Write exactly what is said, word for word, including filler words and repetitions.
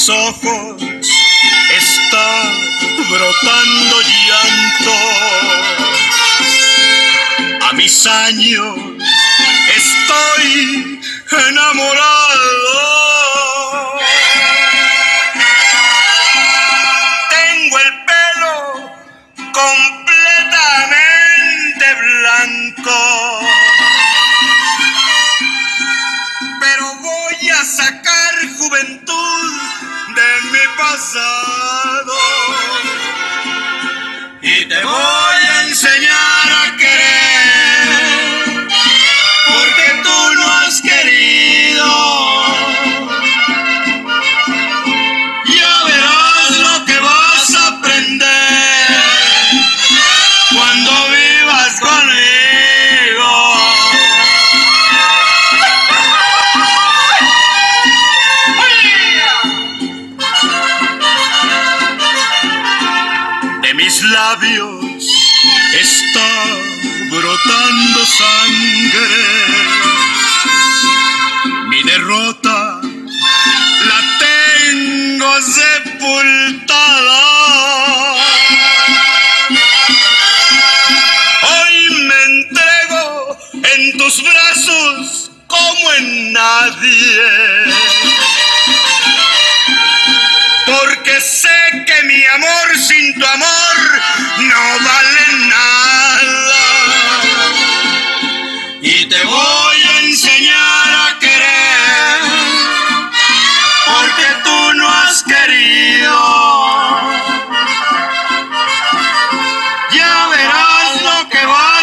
mis ojos está brotando llanto. A mis años estoy enamorado. Tengo el pelo completamente blanco, pero voy a sacar juventud de mi pasado y te voy a enseñar a querer, porque tú no has querido. Ya verás lo que vas a aprender cuando vivas conmigo. De mis labios está brotando sangre. Mi derrota la tengo sepultada. Hoy me entrego en tus brazos como en nadie, porque sé que mi amor sin tu amor no vale nada. Y te voy a enseñar a querer, porque tú no has querido. Ya verás lo que va